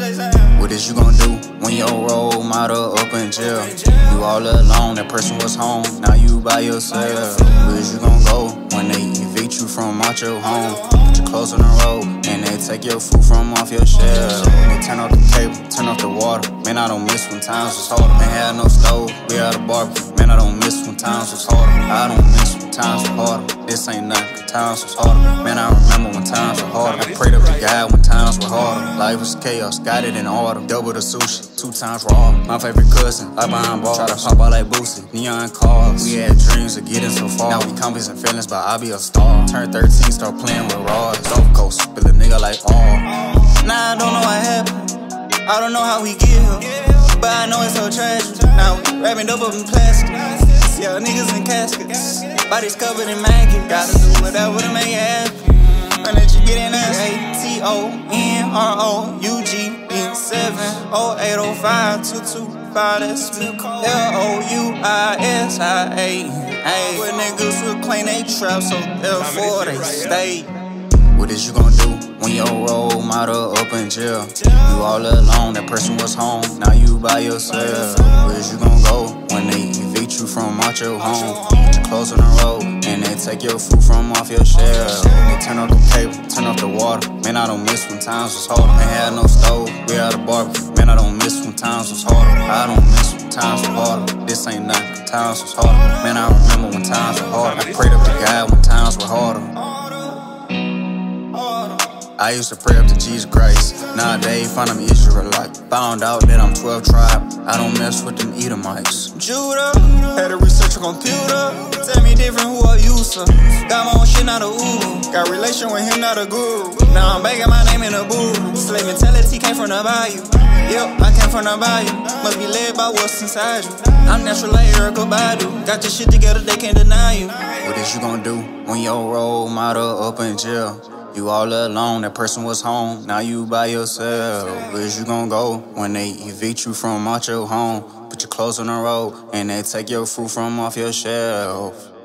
What is you gonna do when your role model up in jail? You all alone, that person was home, now you by yourself. Where is you gonna go when they evict you from out your home? Put your clothes on the road, and they take your food from off your shelf. They turn off the cable, turn off the water. Man, I don't miss when times was harder. Ain't had no stove, we had a barbecue. Man, I don't miss when times was harder. I don't miss when times were harder. This ain't nothing, times was harder. Man, I remember when times were harder. I prayed up to God when times were harder. Life was chaos, got it in order. Double the sushi, 2 times raw. My favorite cousin, like behind bars. Try to pop out like Boosie, neon cars. We had dreams of getting so far. Now we confidence and feelings, but I'll be a star. Turn 13, start playing with rods. Gulf Coast, spill a nigga like all. Nah, I don't know what happened. I don't know how we get here, but I know it's so tragic. Now we wrapping dope up in plastic. Yeah, niggas in caskets, bodies covered in maggots. Gotta do whatever to make it happen. Run that you get in that ATONROUG7080522. That's me. LOUISIA. Where niggas would claim they trap, so therefore they stay. What is you gonna do when your role model up in jail? You all alone, that person was home, now you by yourself. Where is you gonna go when they evict you from out your home? Put your clothes on the road, and they take your food from off your shelf. They turn off the cable, turn off the water. Man, I don't miss when times was harder. Ain't had no stove, we had a barbecue. Man, I don't miss when times was harder. I don't miss when times were harder. This ain't nothing, times was harder. Man, I remember when times were harder. I prayed up to God when times were harder. I used to pray up to Jesus Christ. Nowadays, find I'm Israelite. Found out that I'm 12 tribe. I don't mess with them Edomites. Judah, had to research a computer. Tell me different who I use to. Got my own shit, not a Uber. Got relation with him, not a guru. Now I'm bagging my name in a boo. Slave mentality came from the bayou. Yep, I came from the bayou. Must be led by what's inside you. I'm natural like Erica Badu. Got your shit together, they can't deny you. What is you gonna do when your role model up in jail? You all alone, that person was home, now you by yourself. Where's you gonna go when they evict you from out your home? Put your clothes on the road, and they take your food from off your shelf.